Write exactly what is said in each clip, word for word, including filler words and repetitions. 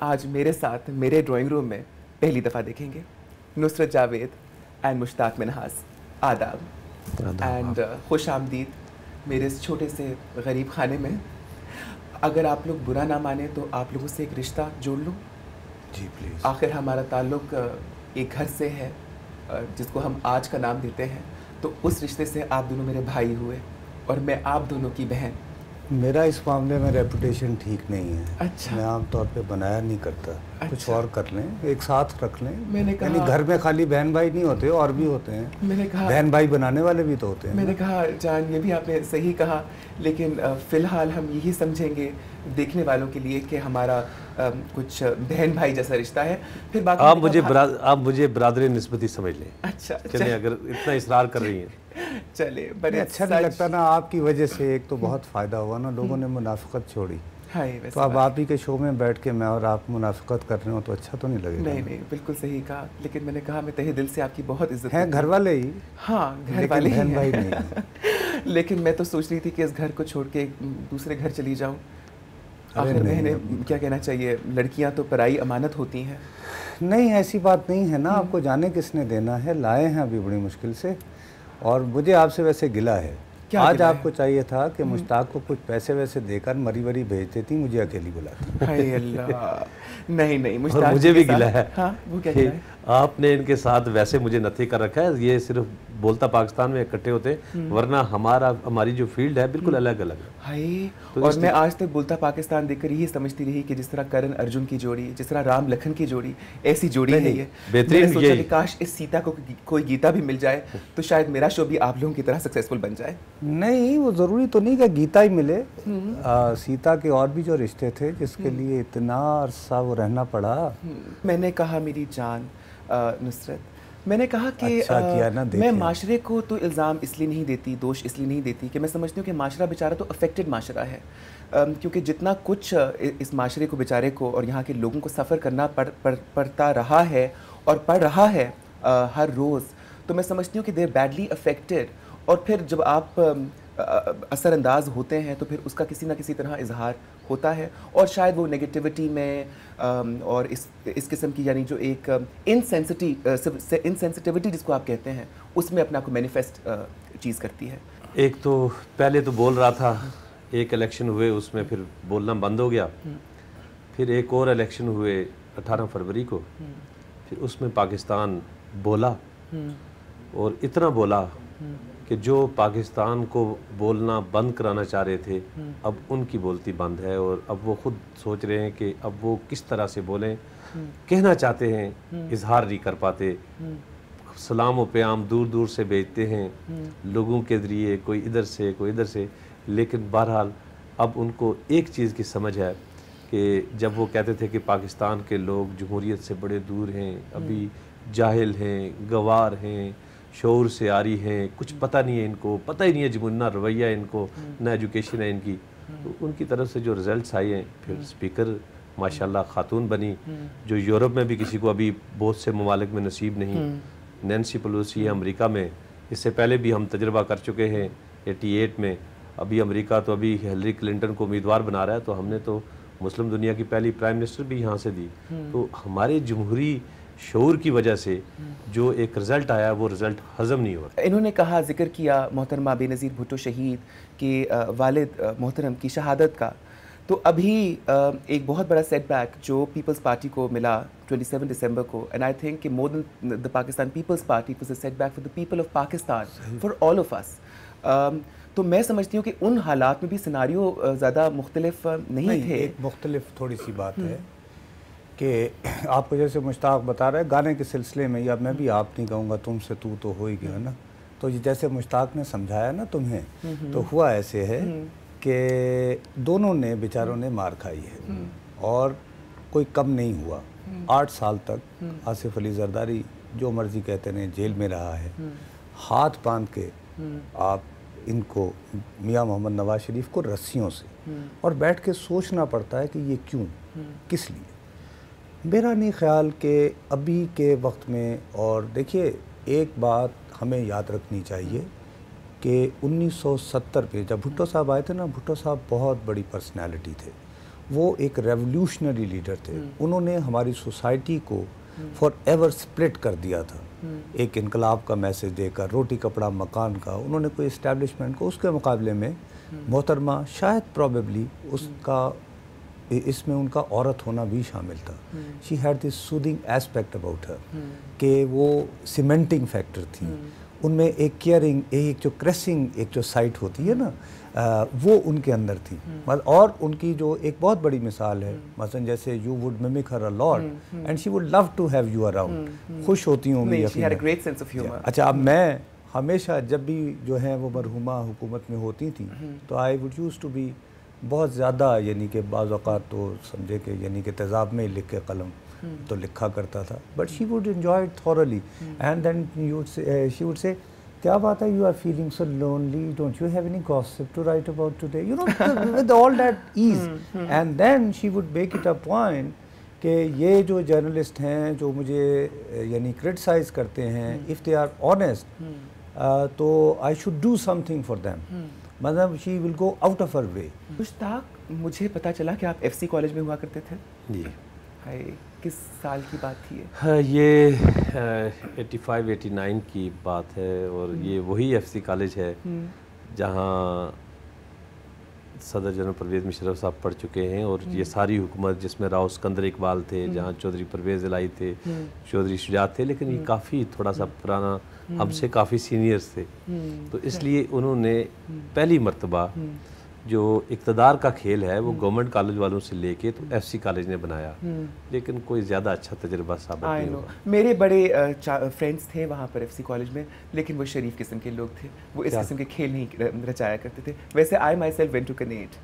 आज मेरे साथ मेरे ड्राइंग रूम में पहली दफ़ा देखेंगे। नुसरत जावेद एंड मुश्ताक मिन्हास, आदाब एंड खुश आमदीद मेरे इस छोटे से गरीब खाने में। अगर आप लोग बुरा ना माने तो आप लोगों से एक रिश्ता जोड़ लूँ। जी प्लीज़। आखिर हमारा ताल्लुक़ एक घर से है जिसको हम आज का नाम देते हैं, तो उस रिश्ते से आप दोनों मेरे भाई हुए और मैं आप दोनों की बहन। मेरा इस मामले में रेपुटेशन ठीक नहीं है। अच्छा। मैं आमतौर पे बनाया नहीं करता। अच्छा। कुछ और कर लें, एक साथ रख लें। मैंने कहा यानी घर में खाली बहन भाई नहीं होते, और भी होते हैं। मैंने कहा बहन भाई बनाने वाले भी तो होते हैं। मैंने कहा जान, ये भी आपने सही कहा, लेकिन फ़िलहाल हम यही समझेंगे देखने वालों के लिए कि हमारा आ, कुछ बहन भाई जैसा रिश्ता है। फिर बाकी आप मुझे आप मुझे बरादरी निस्बती समझ लें। अच्छा चलिए, अगर इतना इसरार कर रही हैं। चले, बड़े अच्छा नहीं लगता ना आपकी वजह से। एक तो बहुत फ़ायदा हुआ ना, लोगों ने मुनाफिकत छोड़ी। हाँ, तो अब आप ही के शो में बैठ के मैं और आप मुनाफिकत कर रहे हो तो अच्छा तो नहीं लगेगा। नहीं नहीं, बिल्कुल सही कहा, लेकिन मैंने कहा मैं तहे दिल से आपकी बहुत इज्जत है। घर वाले ही। हाँ, घर वाले ही बहन भाई नहीं। लेकिन मैं तो सोच रही थी कि इस घर को छोड़ के दूसरे घर चली जाऊँ। आखिर मैंने क्या कहना चाहिए, लड़कियां तो पराई अमानत होती हैं। नहीं, ऐसी बात नहीं है ना। आपको जाने किसने देना है, लाए हैं अभी बड़ी मुश्किल से। और मुझे आपसे वैसे गिला है। आज आपको चाहिए था कि मुश्ताक को कुछ पैसे वैसे देकर मरी वरी भेज देती, मुझे अकेली बुलाती। हाय अल्लाह। नहीं नहीं, मुश्ताक मुझे भी गिला है। हाँ, वो क्या है? आपने इनके साथ वैसे मुझे नथी कर रखा है। ये सिर्फ बोलता पाकिस्तान में इकट्ठे होते, वरना हमारा हमारी जो फील्ड है बिल्कुल अलग अलग है। हाय, तो और मैं आज तक बोलता पाकिस्तान देखकर यही समझती रही कि जिस तरह करण अर्जुन की जोड़ी, जिस तरह राम लखन की जोड़ी, ऐसी जोड़ी है ये। बेहतरीन। सोचा कि काश इस सीता को कोई गीता भी मिल जाए तो शायद मेरा शो भी आप लोगों की तरह सक्सेसफुल बन जाए। नहीं, वो ज़रूरी तो नहीं कि गीता ही मिले। आ, सीता के और भी जो रिश्ते थे जिसके लिए इतना अरसा वो रहना पड़ा। मैंने कहा मेरी जान नुसरत, मैंने कहा कि अच्छा किया ना, मैं माशरे को तो इल्ज़ाम इसलिए नहीं देती, दोष इसलिए नहीं देती कि मैं समझती हूँ कि माशरा बेचारा तो अफेक्टेड माशरा है, क्योंकि जितना कुछ इस माशरे को बेचारे को और यहाँ के लोगों को सफ़र करना पड़, पड़ पड़ता रहा है और पड़ रहा है आ, हर रोज़, तो मैं समझती हूँ कि दे बैडली अफेक्टेड। और फिर जब आप असरअंदाज होते हैं तो फिर उसका किसी ना किसी तरह इजहार होता है, और शायद वो नेगेटिविटी में और इस इस किस्म की यानी जो एक इनसेंसिटिव इनसेंसिटिविटी जिसको आप कहते हैं, उसमें अपना को मैनिफेस्ट चीज़ करती है। एक तो पहले तो बोल रहा था, एक इलेक्शन हुए उसमें फिर बोलना बंद हो गया। फिर एक और इलेक्शन हुए अठारह फरवरी को, फिर उसमें पाकिस्तान बोला, और इतना बोला कि जो पाकिस्तान को बोलना बंद कराना चाह रहे थे, अब उनकी बोलती बंद है, और अब वो खुद सोच रहे हैं कि अब वो किस तरह से बोलें। कहना चाहते हैं, इजहार नहीं कर पाते। सलाम व प्याम दूर दूर से भेजते हैं लोगों के ज़रिए, कोई इधर से कोई इधर से, लेकिन बहरहाल अब उनको एक चीज़ की समझ है कि जब वो कहते थे कि पाकिस्तान के लोग जमहूरियत से बड़े दूर हैं, अभी जाहिल हैं, गवार हैं, शौर से आ रही हैं, कुछ पता नहीं है इनको, पता ही नहीं है जमहूरी ना रवैया इनको, ना एजुकेशन है इनकी, तो उनकी तरफ से जो रिज़ल्ट्स आए हैं, फिर स्पीकर माशाल्लाह खातून बनी, जो यूरोप में भी किसी को अभी बहुत से ममालिक में नसीब नहीं। नैन्सी पेलोसी अमेरिका में, इससे पहले भी हम तजर्बा कर चुके हैं अठासी में। अभी अमेरिका तो अभी हिलरी क्लिंटन को उम्मीदवार बना रहा है, तो हमने तो मुस्लिम दुनिया की पहली प्राइम मिनिस्टर भी यहाँ से दी। तो हमारे जमहूरी शऊर की वजह से जो एक रिज़ल्ट आया वो रिज़ल्ट हज़म नहीं हो रहा। इन्होंने कहा, जिक्र किया मोहतरमा बेनज़ीर भुट्टो शहीद के वालिद मोहतरम की शहादत का, तो अभी एक बहुत बड़ा सेटबैक जो पीपल्स पार्टी को मिला सत्ताईस दिसंबर को, एंड आई थिंक कि more than the Pakistan Peoples Party was a setback for the people of Pakistan, for all of us. तो मैं समझती हूँ कि उन हालात में भी सिनारियो ज़्यादा मुख्तलिफ नहीं, नहीं थे। एक मुख्तलिफ थोड़ी सी बात है कि आपको जैसे मुश्ताक बता रहे गाने के सिलसिले में, या मैं भी आप नहीं कहूँगा, तुमसे तू तो हो ही गया ना, तो जैसे मुश्ताक ने समझाया ना तुम्हें, तो हुआ ऐसे है कि दोनों ने बेचारों ने मार खाई है और कोई कम नहीं हुआ। आठ साल तक आसिफ अली जरदारी जो मर्जी कहते रहे जेल में रहा है। हाथ बांध के आप इनको, मियाँ मोहम्मद नवाज शरीफ को रस्सियों से, और बैठ के सोचना पड़ता है कि ये क्यों, किस लिए। मेरा नहीं ख्याल कि अभी के वक्त में, और देखिए एक बात हमें याद रखनी चाहिए कि उन्नीस सौ सत्तर पे जब भुट्टो साहब आए थे ना, भुट्टो साहब बहुत बड़ी पर्सनैलिटी थे, वो एक रेवोल्यूशनरी लीडर थे। उन्होंने हमारी सोसाइटी को फॉर एवर स्प्लिट कर दिया था। एक इनकलाब का मैसेज देकर, रोटी कपड़ा मकान का, उन्होंने कोई इस्टेब्लिशमेंट को, उसके मुकाबले में मोहतरमा शायद प्रॉबेबली उसका इसमें उनका औरत होना भी शामिल था। She had this soothing aspect about her कि वो सीमेंटिंग फैक्टर थी उनमें, एक केयरिंग, एक जो क्रेसिंग एक जो साइट होती है ना, आ, वो उनके अंदर थी। और उनकी जो एक बहुत बड़ी मिसाल है, मसलन जैसे you would mimic her a lot and she would love to have you around. खुश होती हूँ मैं। अच्छा, अब मैं हमेशा जब भी जो है वो मरहुमा हुकूमत में होती थी तो I would use to be बहुत ज़्यादा, यानी कि बाज़ औक़ात तो समझे कि यानी कि तेज़ाब में लिख के कलम तो लिखा करता था, but she would enjoy it thoroughly and then you would say she would say क्या बात है, you are feeling so lonely, don't you have any gossip to write about today, you know, with all that ease. And then she would make it a point कि ये जो journalist हैं जो मुझे यानी क्रिटिसाइज करते हैं, इफ़ दे आर ऑनेस्ट तो I should do something for them, मतलब she will go out of her way. Mushtaq, मुझे पता चला कि आप एफसी कॉलेज में हुआ करते थे। जी। हाय, किस साल की बात थी ये? हाँ, ये एटी फाइव एटी नाइन की बात है और ये वही एफसी कॉलेज है जहाँ सदर जनरल परवेज़ मुशर्रफ साहब पढ़ चुके हैं और ये सारी हुकूमत जिसमें राव सिकंदर इकबाल थे, जहाँ चौधरी परवेज़ इलाही थे, चौधरी शुजात थे, लेकिन ये काफ़ी थोड़ा सा पुराना, हमसे काफ़ी सीनियर्स थे, तो इसलिए उन्होंने पहली मर्तबा जो इक़्तिदार का खेल है वो गवर्नमेंट कॉलेज वालों से लेके तो एफसी कॉलेज ने बनाया, लेकिन कोई ज़्यादा अच्छा तजुर्बा साबित नहीं हुआ। मेरे बड़े फ्रेंड्स थे वहाँ पर एफसी कॉलेज में, लेकिन वो शरीफ किस्म के लोग थे, वो इस किस्म के खेल नहीं रचाया करते थे। वैसे I myself went to Kinnaird,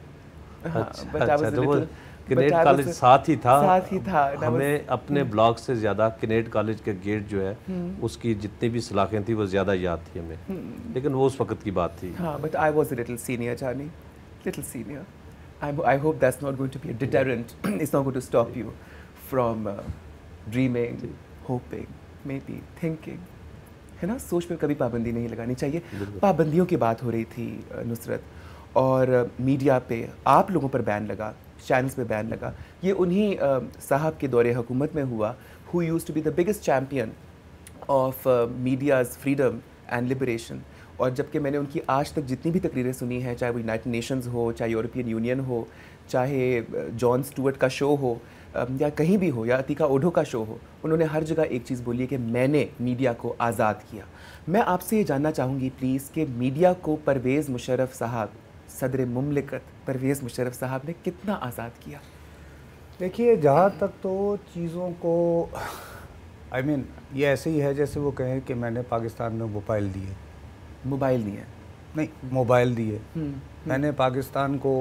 Kinnaird college साथ ही था, साथ ही था। हमें अपने ब्लॉक से ज़्यादा कनेट कॉलेज का गेट जो है उसकी जितनी भी सलाखें थी वो ज़्यादा याद थी हमें, लेकिन वो उस वक्त की बात थी। हाँ, but I was a little senior जानी, little senior. I, I hope that's not going to be a deterrent. It's not going to stop you from uh, dreaming, hoping, maybe thinking. है ना, सोच पे कभी पाबंदी नहीं लगानी चाहिए। पाबंदियों की बात हो रही थी नुसरत, और मीडिया पे आप लोगों पर बैन लगा, चैनल्स पे बैन लगा। ये उन्हीं साहब के दौरे हुकूमत में हुआ who used to be the biggest champion of uh, media's freedom and liberation. और जबकि मैंने उनकी आज तक जितनी भी तकरीरें सुनी हैं, चाहे वो यूनाइटेड नेशंस हो, चाहे यूरोपियन यूनियन हो, चाहे जॉन स्टुअर्ट का शो हो, या कहीं भी हो, या अतीका ओढो का शो हो, उन्होंने हर जगह एक चीज़ बोली है कि मैंने मीडिया को आज़ाद किया। मैं आपसे ये जानना चाहूँगी प्लीज़ कि मीडिया को परवेज़ मुशर्रफ साहब, सदर मुमलिकत परवेज़ मुशर्रफ साहब ने कितना आज़ाद किया? देखिए, जहाँ तक तो चीज़ों को आई I मीन mean, ये ऐसे ही है जैसे वो कहें कि मैंने पाकिस्तान में मोबाइल दिए, मोबाइल दिए नहीं, मोबाइल दिए, मैंने पाकिस्तान को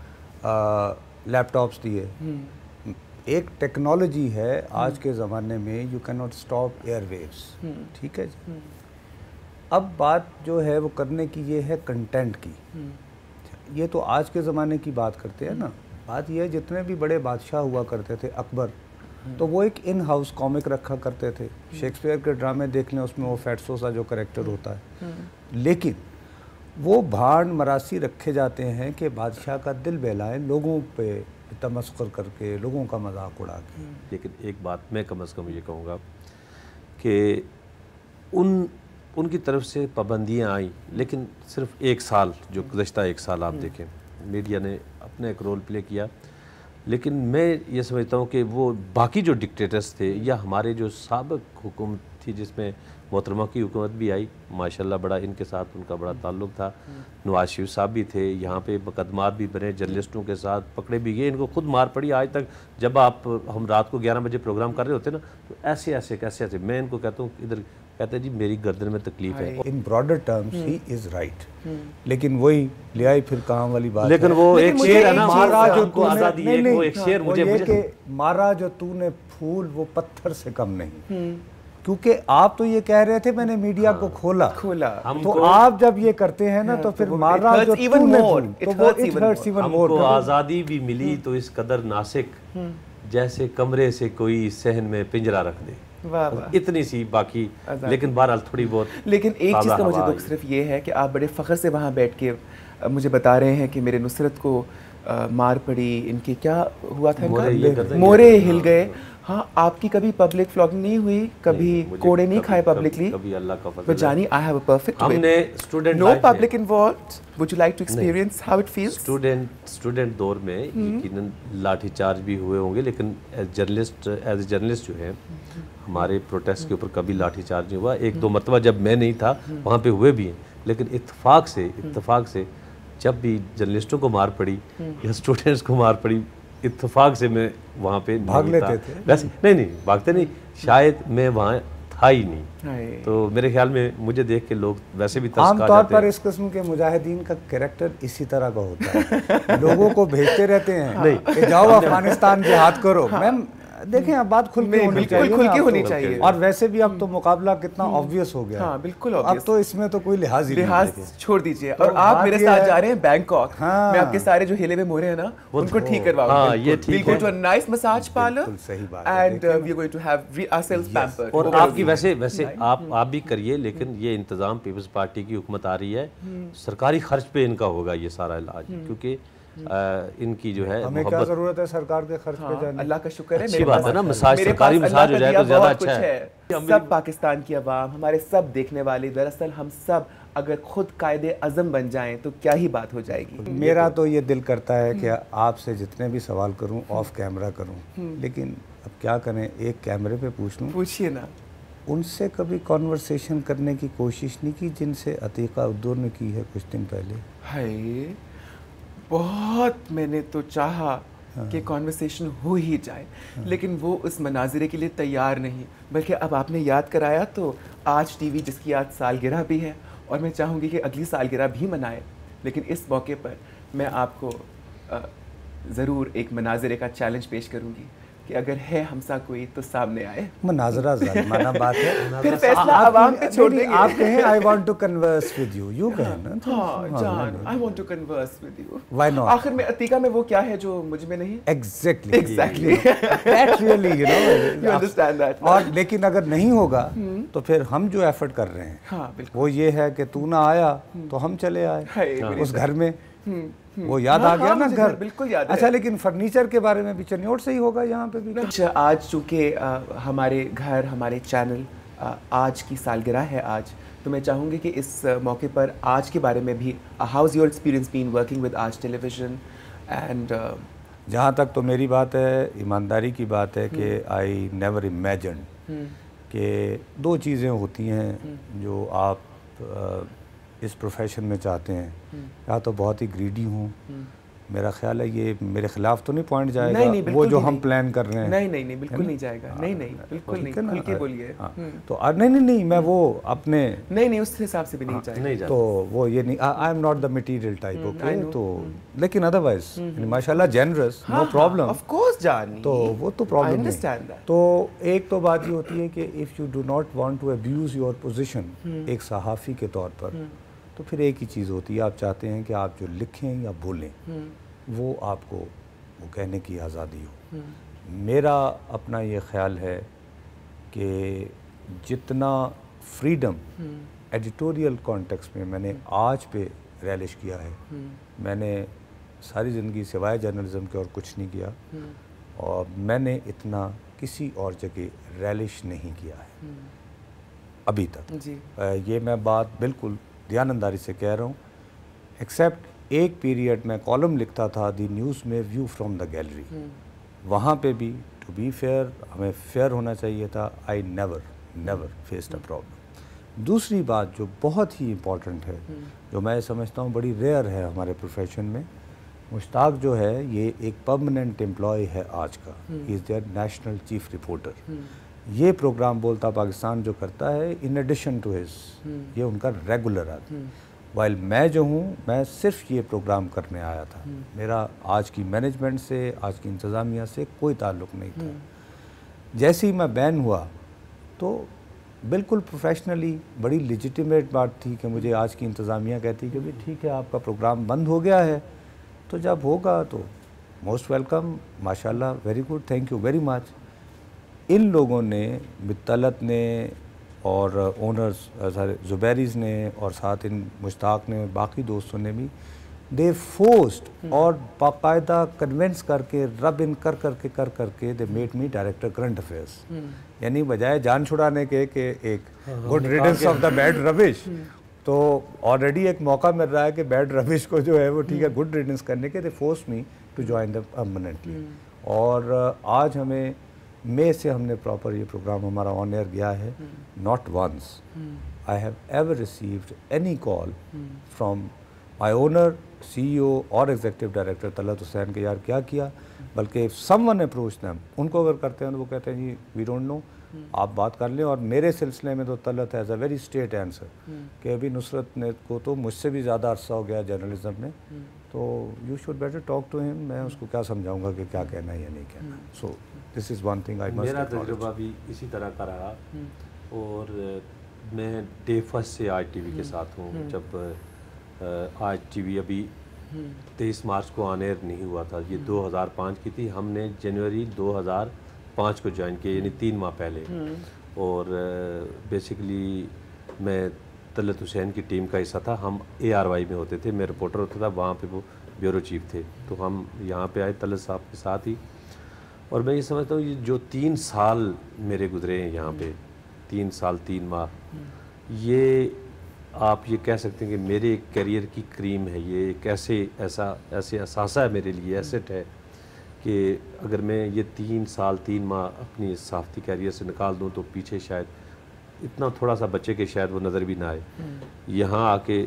लैपटॉप्स दिए। एक टेक्नोलॉजी है आज के ज़माने में, you can not stop airwaves, ठीक है जी। अब बात जो है वो करने की ये है कंटेंट की। ये तो आज के ज़माने की बात करते हैं ना, बात ये है जितने भी बड़े बादशाह हुआ करते थे, अकबर, तो वो एक इन हाउस कॉमिक रखा करते थे। शेक्सपियर के ड्रामे देख लें, उसमें वो फैट्सो सा जो करेक्टर होता है, लेकिन वो भांड मरासी रखे जाते हैं कि बादशाह का दिल बहलाएं, लोगों पे तमस्कुर करके, लोगों का मजाक उड़ा के। लेकिन एक बात मैं कम अज़ कम ये कहूँगा कि उन उनकी तरफ से पाबंदियाँ आई, लेकिन सिर्फ एक साल, जो गुज़श्ता एक साल आप देखें, मीडिया ने अपना एक रोल प्ले किया। लेकिन मैं ये समझता हूँ कि वो बाकी जो डिक्टेटर्स थे या हमारे जो साबिक हुकूमत थी जिसमें मोहतरमा की हुकूमत भी आई, माशाल्लाह बड़ा इनके साथ उनका बड़ा ताल्लुक़ था, नवाज शरीफ साहब भी थे, यहाँ पे मुकदमात भी बने, जर्नलिस्टों के साथ पकड़े भी गए, इनको खुद मार पड़ी। आज तक जब आप हम रात को ग्यारह बजे प्रोग्राम कर रहे होते ना, तो ऐसे ऐसे कैसे ऐसे मैं इनको कहता हूँ, इधर कहते हैं जी मेरी गर्दन में तकलीफ है। In broader terms he is right, लेकिन वही ले आई फिर कहाँ वाली बात। लेकिन वो एक शेर है ना, मारा जो तू आजादी है, वो एक शेर मुझे मुझे मारा जो तूने फूल वो पत्थर से कम नहीं, क्योंकि आप तो ये कह रहे थे मैंने मीडिया को खोला खोला तो आप जब ये करते हैं ना तो फिर मारा जो तूने फूल, तो वो इट हर्ट्स इवन मोर। हमको आज़ादी भी मिली तो इस कदर नासिक, जैसे कमरे से कोई सहन में पिंजरा रख दे, वाह वाह, इतनी सी बाकी। लेकिन बहरहाल थोड़ी बहुत, लेकिन एक चीज़ का मुझे दुख सिर्फ ये है कि आप बड़े फ़ख्र से वहाँ बैठ के मुझे बता रहे हैं कि मेरे नुसरत को आ, मार पड़ी, इनके क्या हुआ था, मोरे ये इनका करते मोरे हैं। हिल गए। हाँ, आपकी कभी पब्लिक फ्लॉगिंग नहीं हुई, कभी मुझे कोड़े नहीं कभी- खाए कभी- पब्लिकली? कभी अल्लाह का फजल But है। Jani, I have a perfect way. हमने student No public involved. Would you like to experience how it feels? Student student दौर में यकीनन लाठीचार्ज भी हुए होंगे, लेकिन as journalist as a journalist जो है हमारे प्रोटेस्ट के ऊपर कभी लाठीचार्ज नहीं हुआ। एक दो मरतबा जब मैं नहीं था वहाँ पे हुए भी हैं, लेकिन इत्तेफाक से इत्तेफाक से जब भी जर्नलिस्टों को मार पड़ी या स्टूडेंट्स को मार पड़ी, इत्तेफाक से मैं वहाँ पे भाग नहीं लेते था। थे? वैसे नहीं नहीं भागते नहीं, शायद मैं वहाँ था ही नहीं। हाय। तो मेरे ख्याल में मुझे देख के लोग वैसे भी तरस खा आमतौर जाते पर हैं। इस किस्म के मुजाहिदीन का कैरेक्टर इसी तरह का होता है। लोगों को भेजते रहते हैं नहीं। कि जाओ अफगानिस्तान जिहाद करो। मैम देखें, अब बात खुल के नहीं, होनी बिल्कुल चाहिए खुल ना के अब होनी तो। चाहिए। और वैसे भी अब तो मुकाबला कितना ऑब्वियस हो गया है। हाँ, बिल्कुल अब obvious। तो इसमें तो कोई लिहाज ही नहीं लिहाज है। छोड़ दीजिए। तो और आप बात मेरे ये साथ है- जा रहे हैं बैंकॉक। हाँ। मैं आपके सारे जो हिले हुए मोरे हैं ना, उनको ठीक करवाऊंगा। हाँ, ये ठीक We'll go है। to a nice massage parlor बिल्कुल सही बात है, and देखिए uh, we are going to have re- ourselves pampered। और वो आपकी करेंगे। वैसे वैसे आप आप भी करिए, लेकिन ये इंतज़ाम पीपल्स पार्टी की हुकूमत आ रही है, सरकारी खर्च पे इनका होगा ये सारा इलाज, क्योंकि आ, इनकी जो है हमें क्या मोहब्बत। जरूरत है सरकार के खर्च पे हाँ, जाने? अल्लाह का शुक्र है अच्छी मेरे बात पास- है ना, मसाज मेरे सरकारी पास मसाज अल्लाह हो का जाए दिया तो ज़्यादा बहुत अच्छा कुछ है। सब पाकिस्तान की आवाम, हमारे सब देखने वाले, दरअसल हम सब अगर खुद कायदे अज़म बन जाएं तो क्या ही बात हो जाएगी। मेरा तो ये दिल करता है कि आपसे जितने भी सवाल करूं ऑफ कैमरा करूं, लेकिन अब क्या करें, एक कैमरे पे पूछ लूं। पूछिए ना। उनसे कभी कॉन्वर्सेशन करने की कोशिश नहीं की जिनसे अतीका उद्दूर ने की है कुछ दिन पहले? हाय, बहुत मैंने तो चाहा कि कॉन्वर्सेशन हो ही जाए, लेकिन वो उस मनाजिरे के लिए तैयार नहीं। बल्कि अब आपने याद कराया तो आज टीवी जिसकी आज सालगिरह भी है, और मैं चाहूँगी कि अगली सालगिरह भी मनाए, लेकिन इस मौके पर मैं आपको ज़रूर एक मनाजिरे का चैलेंज पेश करूँगी कि अगर है हमसा कोई तो सामने आए। मनाजरा ज़ालिमाना बात है। फिर फैसला आप- आवाम पे छोड़ नहीं, देंगे। आप कहें I want to converse with you, you कहें ना तो- हाँ जान, I want to converse with you. Why not? आखिर में अतीका में वो क्या है जो मुझ में नहीं? Exactly Exactly. That really you You नो। understand that? और लेकिन अगर नहीं होगा तो फिर हम जो एफर्ट कर रहे हैं हाँ बिल्कुल। वो ये है कि तू ना आया तो हम चले आए हाय, मेरी उस घर में। वो याद हाँ, आ गया हाँ, ना मुझे घर? बिल्कुल याद है। अच्छा, लेकिन फर्नीचर के बारे में भी चनियोट से ही होगा यहाँ पे भी? अच्छा, आज चूँकि अ, हमारे घर, हमारे चैनल अ, आज की सालगिरह है आज, तो मैं चाहूँगी कि इस अ, मौके पर आज के बारे में भी, how is your experience been working with Aaj television and जहाँ तक तो मेरी बात है, ईमानदारी की बात है कि आई नेवर इमेजिन कि दो चीज़ें होती हैं जो आप अ, इस प्रोफेशन में चाहते हैं। या तो बहुत ही ग्रीडी हूँ, मेरा ख्याल है ये मेरे खिलाफ तो नहीं पॉइंट जाएगा नहीं, नहीं, वो बिल्कुल जो भी हम नहीं। प्लान कर रहे हैं। नहीं नहीं नहीं बिल्कुल नहीं जाएगा। नहीं नहीं बिल्कुल नहीं, ठीक है ना? खुल के बोलिए। हाँ, तो अ, नहीं नहीं नहीं मैं वो अपने नहीं नहीं उस हिसाब से भी नहीं जाएगा। नहीं जाता। तो वो ये नहीं, I am not the material type, I okay? know. तो लेकिन अदरवाइज माशाल्लाह generous, no problem. Of course जानी। तो वो तो प्रॉब्लम नहीं। Understand that. तो एक तो बात ये होती है कि if you do not want to abuse your position एक सहाफ़ी के तौर पर, तो फिर एक ही चीज़ होती है, आप चाहते हैं कि आप जो लिखें या बोलें वो आपको वो कहने की आज़ादी हो। मेरा अपना ये ख्याल है कि जितना फ्रीडम एडिटोरियल कॉन्टेक्स्ट में मैंने आज पे रैलिश किया है, मैंने सारी ज़िंदगी सिवाय जर्नलिज्म के और कुछ नहीं किया, और मैंने इतना किसी और जगह रैलिश नहीं किया है अभी तक। जी। अ, ये मैं बात बिल्कुल ध्यानंदारी से कह रहा हूँ, एक्सेप्ट एक पीरियड में कॉलम लिखता था दी न्यूज़ में व्यू फ्रॉम द गैलरी, वहाँ पे भी टू बी फेयर हमें फेयर होना चाहिए था। I never never faced a problem. दूसरी बात जो बहुत ही इम्पॉर्टेंट है, जो मैं समझता हूँ बड़ी रेयर है हमारे प्रोफेशन में, मुश्ताक जो है ये एक परमानेंट एम्प्लॉय है आज का, he is their national chief reporter. ये प्रोग्राम बोलता पाकिस्तान जो करता है इन एडिशन टू हिज, ये उनका रेगुलर आदमी। वाइल मैं जो हूँ मैं सिर्फ ये प्रोग्राम करने आया था, मेरा आज की मैनेजमेंट से, आज की इंतज़ामिया से कोई ताल्लुक़ नहीं था। जैसे ही मैं बैन हुआ तो बिल्कुल प्रोफेशनली बड़ी लेजिटिमेट बात थी कि मुझे आज की इंतज़ामिया कहती कि भाई ठीक है आपका प्रोग्राम बंद हो गया है, तो जब होगा तो मोस्ट वेलकम, माशाल्लाह, very good, thank you very much. इन लोगों ने, मित्तलत ने और ओनर्स सारे ज़ुबैरीज़ ने और साथ इन मुश्ताक ने और बाकी दोस्तों ने भी दे फोर्स्ड और बाकायदा कन्विंस करके रब इन कर करके कर करके they made me director current affairs. यानी बजाय जान छुड़ाने के कि एक good riddance of the bad rubbish, तो ऑलरेडी एक मौका मिल रहा है कि बैड रविश को जो है वो ठीक है गुड रिडल्स करने के, they force me to join the permanently. और आज हमें मई से हमने प्रॉपर ये प्रोग्राम हमारा ऑन एयर गया है। Not once I have ever received any call from my owner, CEO और एग्जीक्यूटिव डायरेक्टर तलत हुसैन के यार क्या किया, बल्कि इफ समवन अप्रोच देम, उनको अगर करते हैं तो वो कहते हैं जी वी डोंट नो, आप बात कर लें। और मेरे सिलसिले में तो Talat has a very straight answer कि अभी नुसरत ने को तो मुझसे भी ज़्यादा अरसा हो गया जर्नलिज्म में, तो you should better talk to him. मैं उसको क्या समझाऊंगा कि क्या कहना है या नहीं कहना। So this is one thing I must. मेरा तजुर्बा भी इसी तरह का रहा और मैं डे फर्स्ट से आज टीवी के साथ हूँ। जब आज टीवी अभी तेईस मार्च को ऑन एयर नहीं हुआ था, ये दो हज़ार पाँच की थी, हमने जनवरी दो हज़ार पाँच को ज्वाइन किया, यानी तीन माह पहले। और बेसिकली मैं तलत हुसैन की टीम का हिस्सा था। हम ए आर वाई में होते थे, मैं रिपोर्टर होता था, वहाँ पे वो ब्यूरो चीफ थे, तो हम यहाँ पे आए तलत साहब के साथ ही। और मैं ये समझता हूँ ये जो तीन साल मेरे गुजरे हैं यहाँ पे, तीन साल तीन माह, ये आप ये कह सकते हैं कि मेरे करियर की क्रीम है। ये एक ऐसे ऐसा ऐसे असासा है मेरे लिए, एसेट है कि अगर मैं ये तीन साल तीन माह अपनी सहाफ़ती करियर से निकाल दूँ तो पीछे शायद इतना थोड़ा सा बच्चे के शायद वो नज़र भी ना आए। यहाँ आके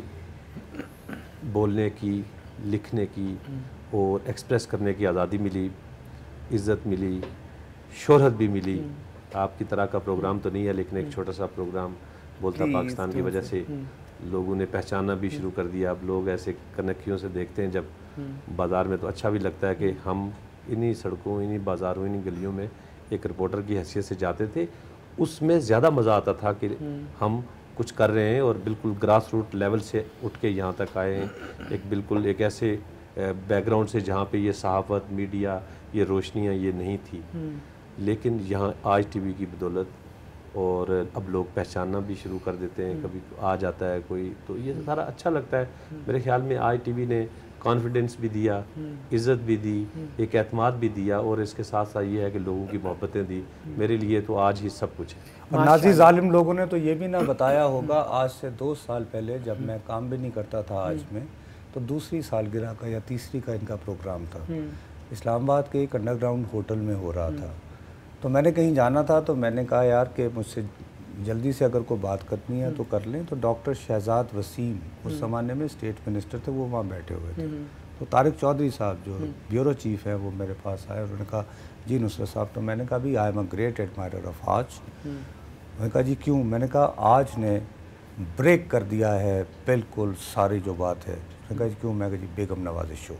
बोलने की, लिखने की और एक्सप्रेस करने की आज़ादी मिली, इज़्ज़त मिली, शोहरत भी मिली। आपकी तरह का प्रोग्राम तो नहीं है, लेकिन एक छोटा सा प्रोग्राम बोलता पाकिस्तान की वजह से लोगों ने पहचानना भी शुरू कर दिया। अब लोग ऐसे कनखियों से देखते हैं जब बाज़ार में, तो अच्छा भी लगता है कि हम इन्हीं सड़कों, इन्हीं बाज़ारों, इन्हीं गलियों में एक रिपोर्टर की हैसियत से जाते थे। उसमें ज़्यादा मज़ा आता था कि हम कुछ कर रहे हैं और बिल्कुल ग्रास रूट लेवल से उठ के यहाँ तक आए हैं। एक बिल्कुल एक ऐसे बैकग्राउंड से जहाँ पे ये सहाफ़त, मीडिया, ये रोशनियाँ ये नहीं थी, लेकिन यहाँ आज टीवी की बदौलत और अब लोग पहचानना भी शुरू कर देते हैं। कभी आ जाता है कोई, तो ये सारा अच्छा लगता है। मेरे ख्याल में आज टीवी ने कॉन्फिडेंस भी दिया, इज़्ज़त भी दी, एक एतमाद भी दिया, और इसके साथ साथ ये है कि लोगों की मोहब्बतें दी। मेरे लिए तो आज ही सब कुछ है। और नाज़ी ज़ालिम लोगों ने तो ये भी ना बताया होगा, आज से दो साल पहले जब मैं काम भी नहीं करता था आज में, तो दूसरी सालगिरह का या तीसरी का इनका प्रोग्राम था, इस्लामाबाद के एक अंडरग्राउंड होटल में हो रहा था। तो मैंने कहीं जाना था, तो मैंने कहा यार कि मुझसे जल्दी से अगर कोई बात करनी है तो कर लें। तो डॉक्टर शहजाद वसीम उस ज़माने में स्टेट मिनिस्टर थे, वो वहाँ बैठे हुए थे। तो तारिक चौधरी साहब जो ब्यूरो चीफ हैं वो मेरे पास आए, उन्होंने कहा जी नुसरत साहब। तो मैंने कहा भी I am a great admirer of Aaj. मैंने कहा जी क्यों? मैंने कहा आज ने ब्रेक कर दिया है बिल्कुल सारी जो बात है। मैंने कहा जी क्यों? मैं कहा जी Begum Nawaz show.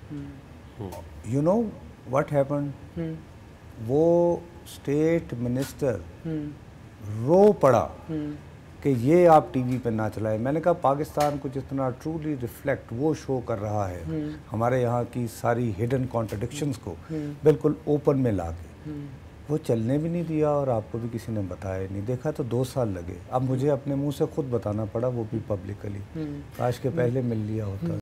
You know what happened, वो स्टेट मिनिस्टर रो पड़ा कि ये आप टीवी पे ना चलाएं। मैंने कहा पाकिस्तान को जितना ट्रूली रिफ्लेक्ट वो शो कर रहा है, हमारे यहाँ की सारी हिडन कॉन्ट्रडिक्शंस को बिल्कुल ओपन में ला के, वो चलने भी नहीं दिया और आपको भी किसी ने बताया नहीं। देखा तो दो साल लगे। अब मुझे अपने मुंह से खुद बताना पड़ा, वो भी पब्लिकली। काश के पहले मिल लिया होता।